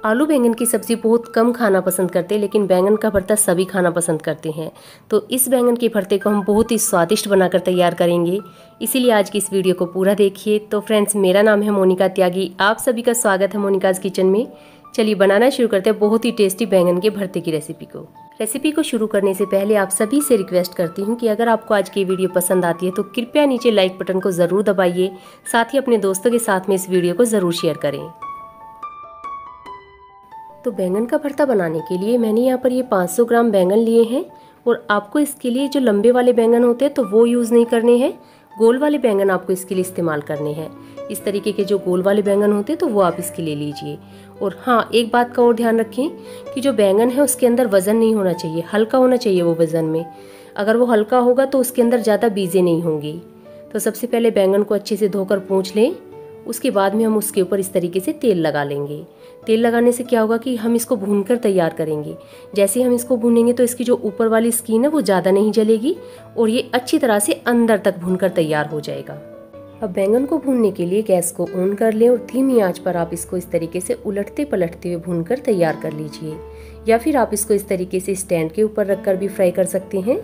आलू बैंगन की सब्ज़ी बहुत कम खाना पसंद करते हैं, लेकिन बैंगन का भरता सभी खाना पसंद करते हैं। तो इस बैंगन के भरते को हम बहुत ही स्वादिष्ट बनाकर तैयार करेंगे, इसीलिए आज की इस वीडियो को पूरा देखिए। तो फ्रेंड्स, मेरा नाम है मोनिका त्यागी, आप सभी का स्वागत है मोनिकाज़ किचन में। चलिए बनाना शुरू करते हैं बहुत ही टेस्टी बैंगन के भरते की रेसिपी को शुरू करने से पहले आप सभी से रिक्वेस्ट करती हूँ कि अगर आपको आज की वीडियो पसंद आती है तो कृपया नीचे लाइक बटन को ज़रूर दबाइए, साथ ही अपने दोस्तों के साथ में इस वीडियो को ज़रूर शेयर करें। तो बैंगन का भरता बनाने के लिए मैंने यहाँ पर ये 500 ग्राम बैंगन लिए हैं, और आपको इसके लिए जो लंबे वाले बैंगन होते हैं तो वो यूज़ नहीं करने हैं, गोल वाले बैंगन आपको इसके लिए इस्तेमाल करने हैं। इस तरीके के जो गोल वाले बैंगन होते हैं तो वो आप इसके लिए लीजिए। और हाँ, एक बात का और ध्यान रखें कि जो बैंगन है उसके अंदर वज़न नहीं होना चाहिए, हल्का होना चाहिए वो वज़न में। अगर वो हल्का होगा तो उसके अंदर ज़्यादा बीजें नहीं होंगी। तो सबसे पहले बैंगन को अच्छे से धोकर पोंछ लें, उसके बाद में हम उसके ऊपर इस तरीके से तेल लगा लेंगे। तेल लगाने से क्या होगा कि हम इसको भूनकर तैयार करेंगे। जैसे ही हम इसको भूनेंगे तो इसकी जो ऊपर वाली स्किन है वो ज़्यादा नहीं जलेगी और ये अच्छी तरह से अंदर तक भूनकर तैयार हो जाएगा। अब बैंगन को भूनने के लिए गैस को ऑन कर लें और धीमी आंच पर आप इसको इस तरीके से उलटते पलटते हुए भूनकर तैयार कर लीजिए, या फिर आप इसको इस तरीके से स्टैंड के ऊपर रखकर भी फ्राई कर सकते हैं।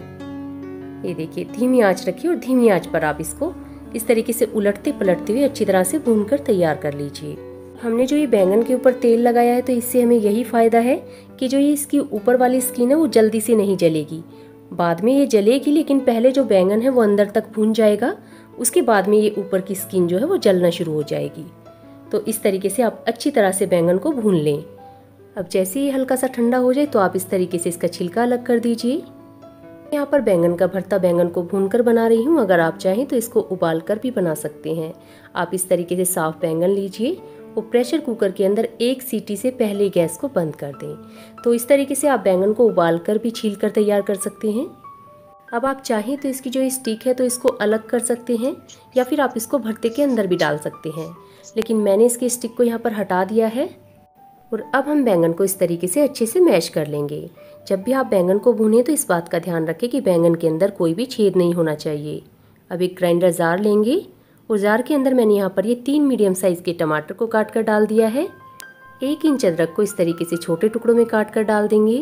ये देखिए, धीमी आंच रखिए और धीमी आंच पर आप इसको इस तरीके से उलटते पलटते हुए अच्छी तरह से भूनकर तैयार कर लीजिए। हमने जो ये बैंगन के ऊपर तेल लगाया है तो इससे हमें यही फायदा है कि जो ये इसकी ऊपर वाली स्किन है वो जल्दी से नहीं जलेगी। बाद में ये जलेगी, लेकिन पहले जो बैंगन है वो अंदर तक भून जाएगा, उसके बाद में ये ऊपर की स्किन जो है वो जलना शुरू हो जाएगी। तो इस तरीके से आप अच्छी तरह से बैंगन को भून लें। अब जैसे ये हल्का सा ठंडा हो जाए तो आप इस तरीके से इसका छिलका अलग कर दीजिए। यहाँ पर बैंगन का भरता बैंगन को भूनकर बना रही हूँ, अगर आप चाहें तो इसको उबाल कर भी बना सकते हैं। आप इस तरीके से साफ बैंगन लीजिए और प्रेशर कुकर के अंदर एक सीटी से पहले गैस को बंद कर दें। तो इस तरीके से आप बैंगन को उबाल कर भी छील कर तैयार कर सकते हैं। अब आप चाहें तो इसकी जो स्टिक है तो इसको अलग कर सकते हैं, या फिर आप इसको भरते के अंदर भी डाल सकते हैं, लेकिन मैंने इसकी स्टिक को यहाँ पर हटा दिया है। और अब हम बैंगन को इस तरीके से अच्छे से मैश कर लेंगे। जब भी आप बैंगन को भूनें तो इस बात का ध्यान रखें कि बैंगन के अंदर कोई भी छेद नहीं होना चाहिए। अब एक ग्राइंडर जार लेंगे और जार के अंदर मैंने यहाँ पर ये 3 मीडियम साइज़ के टमाटर को काट कर डाल दिया है। 1 इंच अदरक को इस तरीके से छोटे टुकड़ों में काट कर डाल देंगे।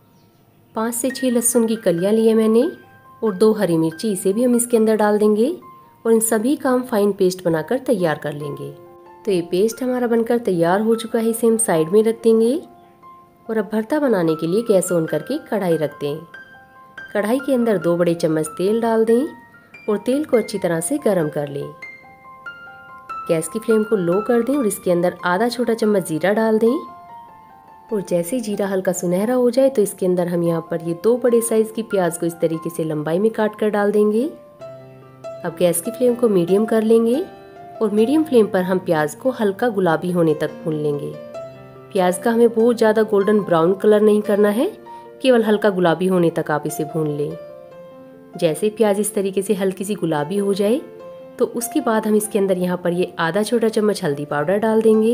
5 से 6 लहसुन की कलियाँ ली है मैंने, और 2 हरी मिर्ची, इसे भी हम इसके अंदर डाल देंगे। और इन सभी का हम फाइन पेस्ट बनाकर तैयार कर लेंगे। तो ये पेस्ट हमारा बनकर तैयार हो चुका है, इसे हम साइड में रख देंगे। और अब भरता बनाने के लिए गैस ऑन करके कढ़ाई रख दें। कढ़ाई के अंदर 2 बड़े चम्मच तेल डाल दें और तेल को अच्छी तरह से गर्म कर लें। गैस की फ्लेम को लो कर दें और इसके अंदर आधा छोटा चम्मच जीरा डाल दें। और जैसे ही जीरा हल्का सुनहरा हो जाए तो इसके अंदर हम यहाँ पर ये 2 बड़े साइज़ की प्याज को इस तरीके से लंबाई में काट कर डाल देंगे। अब गैस की फ्लेम को मीडियम कर लेंगे और मीडियम फ्लेम पर हम प्याज को हल्का गुलाबी होने तक भून लेंगे। प्याज का हमें बहुत ज़्यादा गोल्डन ब्राउन कलर नहीं करना है, केवल हल्का गुलाबी होने तक आप इसे भून लें। जैसे प्याज इस तरीके से हल्की सी गुलाबी हो जाए तो उसके बाद हम इसके अंदर यहाँ पर ये आधा छोटा चम्मच हल्दी पाउडर डाल देंगे।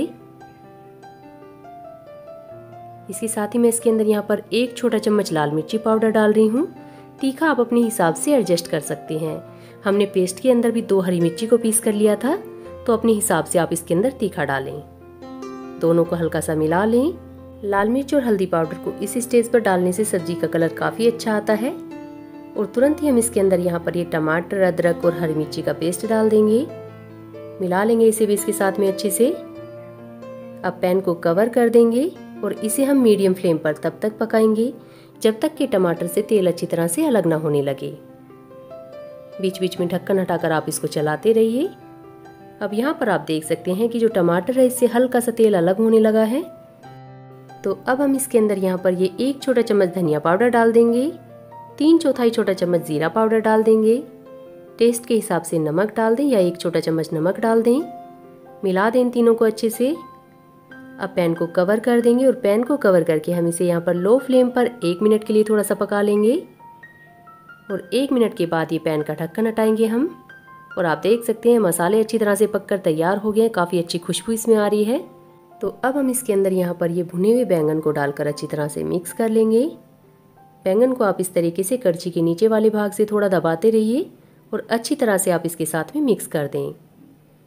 इसके साथ ही मैं इसके अंदर यहाँ पर 1 छोटा चम्मच लाल मिर्ची पाउडर डाल रही हूँ। तीखा आप अपने हिसाब से एडजस्ट कर सकते हैं। हमने पेस्ट के अंदर भी 2 हरी मिर्ची को पीस कर लिया था, तो अपने हिसाब से आप इसके अंदर तीखा डालें। दोनों को हल्का सा मिला लें। लाल मिर्च और हल्दी पाउडर को इस स्टेज पर डालने से सब्जी का कलर काफ़ी अच्छा आता है। और तुरंत ही हम इसके अंदर यहाँ पर ये टमाटर, अदरक और हरी मिर्ची का पेस्ट डाल देंगे। मिला लेंगे इसे भी इसके साथ में अच्छे से। अब पैन को कवर कर देंगे और इसे हम मीडियम फ्लेम पर तब तक पकाएंगे जब तक कि टमाटर से तेल अच्छी तरह से अलग ना होने लगे। बीच बीच में ढक्कन हटाकर आप इसको चलाते रहिए। अब यहाँ पर आप देख सकते हैं कि जो टमाटर है इससे हल्का सा तेल अलग होने लगा है। तो अब हम इसके अंदर यहाँ पर ये 1 छोटा चम्मच धनिया पाउडर डाल देंगे, 3/4 छोटा चम्मच जीरा पाउडर डाल देंगे। टेस्ट के हिसाब से नमक डाल दें या 1 छोटा चम्मच नमक डाल दें। मिला दें इन तीनों को अच्छे से। अब पैन को कवर कर देंगे और पैन को कवर करके हम इसे यहाँ पर लो फ्लेम पर 1 मिनट के लिए थोड़ा सा पका लेंगे। और 1 मिनट के बाद ये पैन का ढक्कन हटाएंगे हम, और आप देख सकते हैं मसाले अच्छी तरह से पककर तैयार हो गए हैं, काफ़ी अच्छी खुशबू इसमें आ रही है। तो अब हम इसके अंदर यहाँ पर ये भुने हुए बैंगन को डालकर अच्छी तरह से मिक्स कर लेंगे। बैंगन को आप इस तरीके से करछी के नीचे वाले भाग से थोड़ा दबाते रहिए और अच्छी तरह से आप इसके साथ में मिक्स कर दें।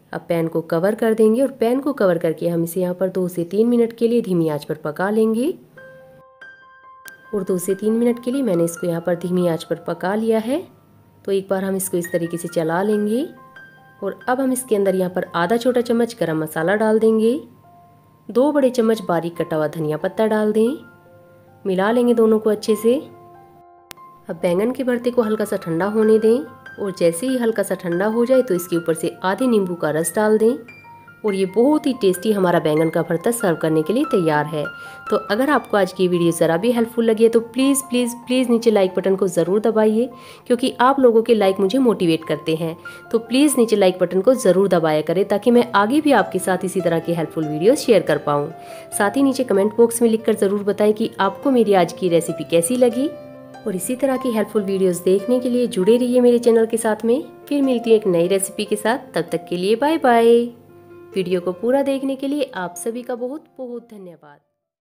अब पैन को कवर कर देंगे और पैन को कवर करके हम इसे यहाँ पर 2 से 3 मिनट के लिए धीमी आंच पर पका लेंगे। और 2 से 3 मिनट के लिए मैंने इसको यहाँ पर धीमी आंच पर पका लिया है। तो एक बार हम इसको इस तरीके से चला लेंगे और अब हम इसके अंदर यहाँ पर आधा छोटा चम्मच गरम मसाला डाल देंगे, 2 बड़े चम्मच बारीक कटा हुआ धनिया पत्ता डाल दें, मिला लेंगे दोनों को अच्छे से। अब बैंगन के भरते को हल्का सा ठंडा होने दें और जैसे ही हल्का सा ठंडा हो जाए तो इसके ऊपर से आधे नींबू का रस डाल दें और ये बहुत ही टेस्टी हमारा बैंगन का भरता सर्व करने के लिए तैयार है। तो अगर आपको आज की वीडियो ज़रा भी हेल्पफुल लगी है तो प्लीज़ प्लीज़ प्लीज़ नीचे लाइक बटन को ज़रूर दबाइए, क्योंकि आप लोगों के लाइक मुझे मोटिवेट करते हैं। तो प्लीज़ नीचे लाइक बटन को ज़रूर दबाया करें ताकि मैं आगे भी आपके साथ इसी तरह की हेल्पफुल वीडियोज़ शेयर कर पाऊँ। साथ ही नीचे कमेंट बॉक्स में लिखकर ज़रूर बताएं कि आपको मेरी आज की रेसिपी कैसी लगी। और इसी तरह की हेल्पफुल वीडियोस देखने के लिए जुड़े रहिए मेरे चैनल के साथ में। फिर मिलती है एक नई रेसिपी के साथ, तब तक के लिए बाय बाय। वीडियो को पूरा देखने के लिए आप सभी का बहुत बहुत धन्यवाद।